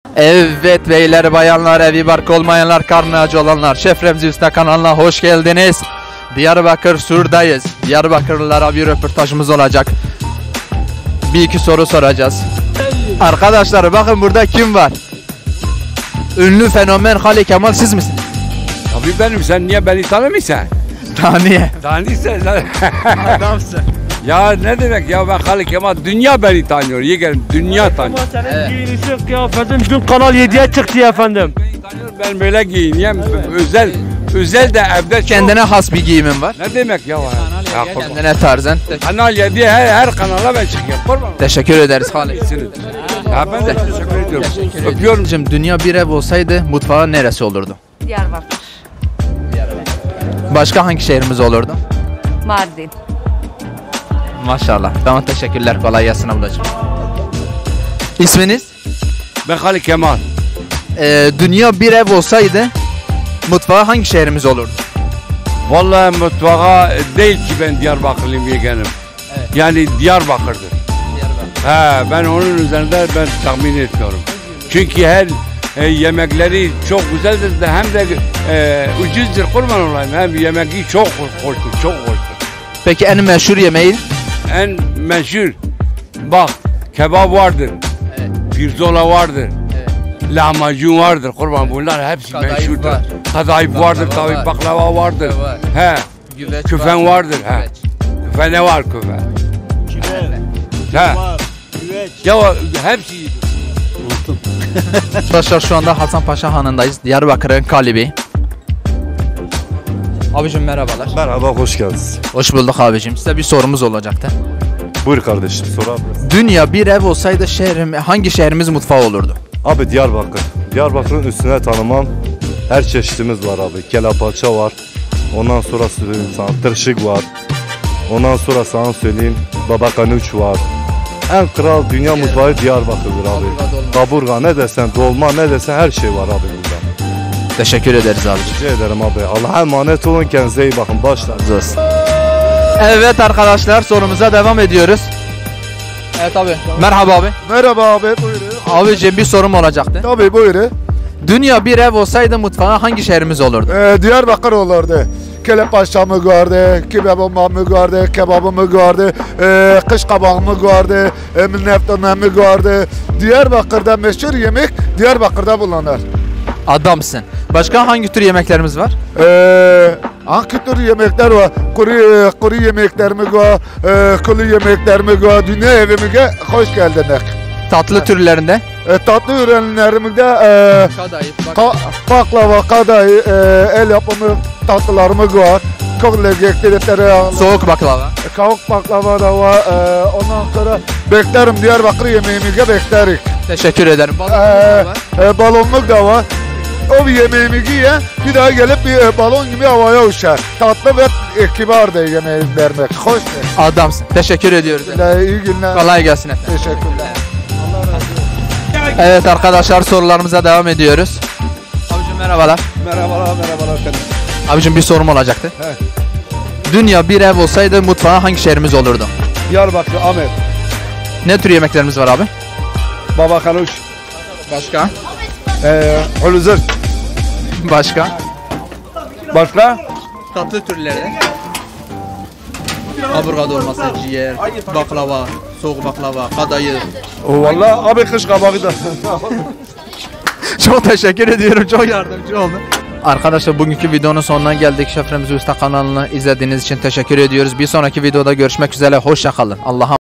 Evet beyler bayanlar, evi barkı olmayanlar, karnı acı olanlar, Şef Remzi Usta kanalına hoş geldiniz. Diyarbakır Sur'dayız. Diyarbakırlılara bir röportajımız olacak. Bir iki soru soracağız. Arkadaşlar bakın burada kim var? Ünlü fenomen Hale Kemal, siz misiniz? Tabii benim, sen niye beni tanımıyorsun? Niye? Tanıyorsun sen. Adamsın. Ya ne demek ya, ben Hale Kemal, dünya beni tanıyor. Yeğenim, dünya tanıyor. Senin giyinişin kıyafetin dün Kanal 7'ye çıktı efendim. Beni tanıyor, ben böyle giyineyim. Özel de evde Kendine has bir giyimim var. Ne demek ya? Ya kurban. Kendine tarzan. Kanal 7 her kanala ben çıkıyorum. Kurban. Teşekkür ederiz Hale. Ya ben de teşekkür ediyorum. Öpüyorum. Şimdi dünya bir ev olsaydı mutfağı neresi olurdu? Diyarbakır, Başka hangi şehrimiz olurdu? Mardin, Maşallah. Tamam, teşekkürler. Kolay gelsin ablacığım. İsminiz? Ben Hale Kemal. Dünya bir ev olsaydı mutfağı hangi şehrimiz olurdu? Vallahi mutfağa değil ki, ben Diyarbakırlıyım yeğenim. Evet. Yani Diyarbakır'dır. Ben onun üzerinde ben tahmin etmiyorum. Çünkü her yemekleri çok güzeldir de hem de ucuzdur, kurban olayım. Hem yemeği çok hoştur, çok hoştur. Peki en meşhur yemeği? En meşhur, bak, kebap vardır, pirzola vardır, lahmacun vardır, kurban, bunlar hepsi Kadayıf meşhurdur. var. Kadayıf vardır, tabii var. baklava vardır. Var. He, Güveç küfen var. vardır. He. Güveç. Küfe ne var küfe? He. Ya hepsi iyidir. Arkadaşlar şu anda Hasan Paşa Hanı'ndayız. Diyarbakır'ın kalibi. Abicim merhabalar. Merhaba, hoş geldiniz. Hoş bulduk abicim. Size bir sorumuz olacaktı. Buyur kardeşim, sor abi. Dünya bir ev olsaydı hangi şehrimiz mutfağı olurdu? Abi Diyarbakır. Diyarbakır'ın üstüne tanımam. Her çeşitimiz var abi. Kelapaça var. Ondan sonra söyleyeyim sana tırşık var. Ondan sonra sana söyleyeyim baba kanuç var. En kral dünya mutfağı Diyarbakır'dır abi. Kaburga ne desen, dolma ne desen her şey var abi burada. Teşekkür ederiz abicim. Rica ederim abi. Allah'a emanet olun, kendinize iyi bakın. Başlarız. Evet arkadaşlar, sorumuza devam ediyoruz. Evet abi. Merhaba abi. Merhaba abi, buyurun. Abicim bir sorum olacaktı. Tabii buyurun. Dünya bir ev olsaydı mutfağı hangi şehrimiz olurdu? Diyarbakır olurdu. Kelepaşa mı vardı, kebabı mı vardı, kebabı mı vardı, kış kabağı mı vardı, neftana mı vardı. Diyarbakır'da meşhur yemek Diyarbakır'da bulunur. Adamsın. Başka hangi tür yemeklerimiz var? Hangi tür yemekler var? Kuru yemekler mi var, kulu yemekler mi var, dünya evimize hoş geldiniz. Tatlı türlerinde? Tatlı ürünlerimizde Kadayıf. baklava, kadayıf, el yapımı tatlılarımız var. Çok lezzetli tereyağlı. Soğuk baklava. Kavuk baklava da var. Ondan sonra beklerim, Diyarbakır yemeğimize bekleriz. Teşekkür ederim. Balonluk da var. O bir yemeğimizi ye, bir daha gelip bir balon gibi havaya uçar. Tatlı ve kibar da yemeğimiz vermek. Hoş geldin. Adamsın. Teşekkür ediyoruz. İyi günler. Kolay gelsin efendim. Teşekkürler. Evet arkadaşlar, sorularımıza devam ediyoruz. Abicim merhabalar. Merhabalar efendim. Abicim bir sorum olacaktı. Dünya bir ev olsaydı mutfağı hangi şehrimiz olurdu? Diyarbakır, Ahmet. Ne tür yemeklerimiz var abi? Baba kanuş. Başka? Huluzur. Başka? Başka? Tatlı türleri. Kaburga dolması, ciğer, baklava, soğuk baklava, kadayıf. Vallahi abi kış kabağı da. Çok teşekkür ediyorum. Çok yardımcı oldu. Arkadaşlar bugünkü videonun sonuna geldik. Şef Remzi Usta kanalını izlediğiniz için teşekkür ediyoruz. Bir sonraki videoda görüşmek üzere. Hoşça kalın. Allah'a